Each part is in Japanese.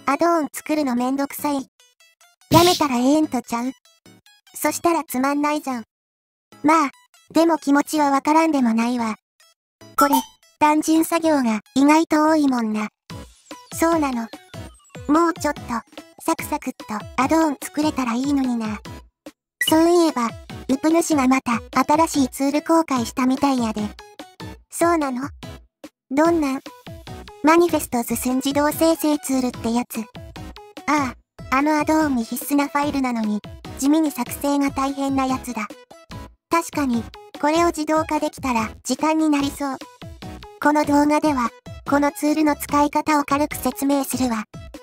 アドオン作るのめんどくさい。やめたらええんとちゃう。そしたらつまんないじゃん。まあ、でも気持ちはわからんでもないわ。これ、単純作業が意外と多いもんな。そうなの。もうちょっと、サクサクっとアドオン作れたらいいのにな。そういえば、ウプ主がまた新しいツール公開したみたいやで。そうなの？どんなん？マニフェストズ自動生成ツールってやつ。ああ、あのアドオンに必須なファイルなのに、地味に作成が大変なやつだ。確かに、これを自動化できたら時短になりそう。この動画では、このツールの使い方を軽く説明するわ。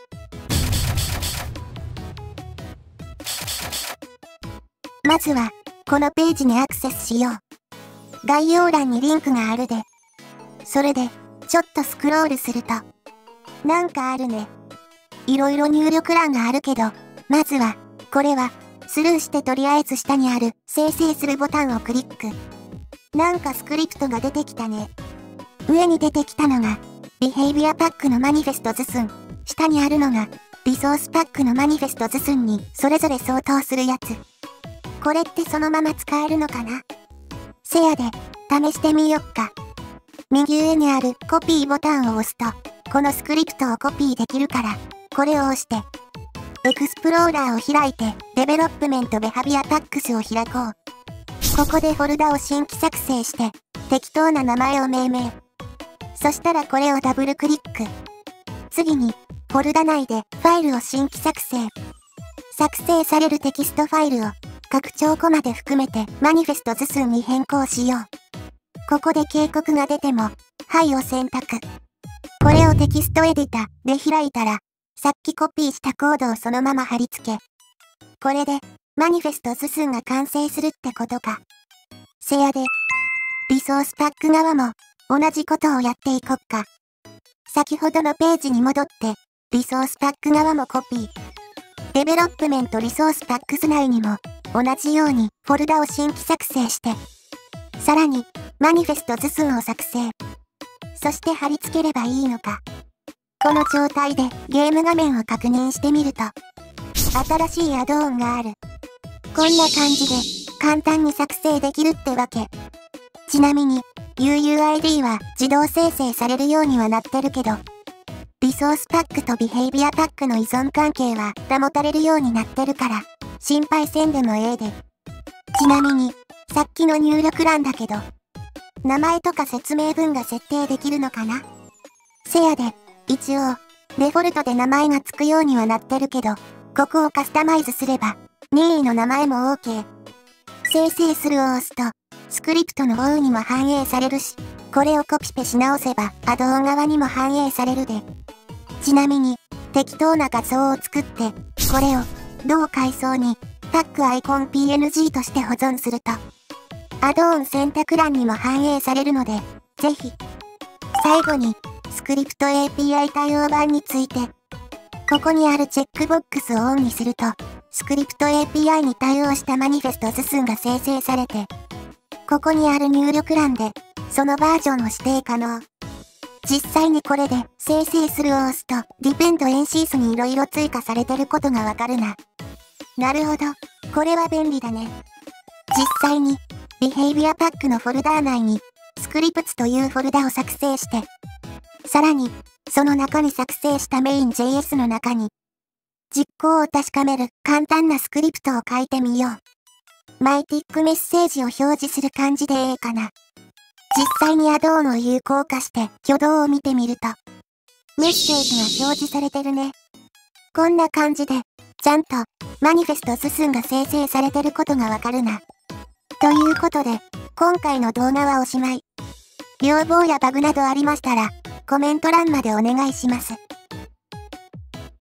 まずは、このページにアクセスしよう。概要欄にリンクがあるで。それで、ちょっとスクロールすると。なんかあるね。いろいろ入力欄があるけど、まずは、これは、スルーしてとりあえず下にある生成するボタンをクリック。なんかスクリプトが出てきたね。上に出てきたのが、Behavior Pack のマニフェストズスン。下にあるのが、リソースパックのマニフェストズスンにそれぞれ相当するやつ。これってそのまま使えるのかな？せやで、試してみよっか。右上にあるコピーボタンを押すと、このスクリプトをコピーできるから、これを押して、エクスプローラーを開いて、デベロップメントベハビアパックスを開こう。ここでフォルダを新規作成して、適当な名前を命名。そしたらこれをダブルクリック。次に、フォルダ内でファイルを新規作成。作成されるテキストファイルを、拡張コマで含めてマニフェストズスンに変更しよう。ここで警告が出ても、はいを選択。これをテキストエディタで開いたら、さっきコピーしたコードをそのまま貼り付け。これで、マニフェストズスンが完成するってことか。せやで、リソースパック側も、同じことをやっていこっか。先ほどのページに戻って、リソースパック側もコピー。デベロップメントリソースパックス内にも、同じようにフォルダを新規作成して、さらに、マニフェストズスンを作成。そして貼り付ければいいのか。この状態でゲーム画面を確認してみると、新しいアドオンがある。こんな感じで簡単に作成できるってわけ。ちなみに、UUID は自動生成されるようにはなってるけど、リソースパックとビヘイビアパックの依存関係は保たれるようになってるから、心配せんでもええで。ちなみに、さっきの入力欄だけど、名前とか説明文が設定できるのかな？せやで、一応、デフォルトで名前がつくようにはなってるけど、ここをカスタマイズすれば、任意の名前も OK。生成するを押すと、スクリプトの方にも反映されるし、これをコピペし直せば、アドオン側にも反映されるで。ちなみに、適当な画像を作って、これを、同階層に、パックアイコン PNG として保存すると、アドオン選択欄にも反映されるので、ぜひ。最後に、スクリプト API 対応版について。ここにあるチェックボックスをオンにすると、スクリプト API に対応したマニフェストズスンが生成されて、ここにある入力欄で、そのバージョンを指定可能。実際にこれで生成するを押すと、Depend-NCs に色々追加されてることがわかるな。なるほど。これは便利だね。実際に、Behavior Pack のフォルダー内に、Scripts というフォルダを作成して、さらに、その中に作成した Main.js の中に、実行を確かめる簡単なスクリプトを書いてみよう。マイティックメッセージを表示する感じでええかな。実際にアドオンを有効化して挙動を見てみると、メッセージが表示されてるね。こんな感じで、ちゃんとマニフェストズスンが生成されてることがわかるな。ということで、今回の動画はおしまい。要望やバグなどありましたら、コメント欄までお願いします。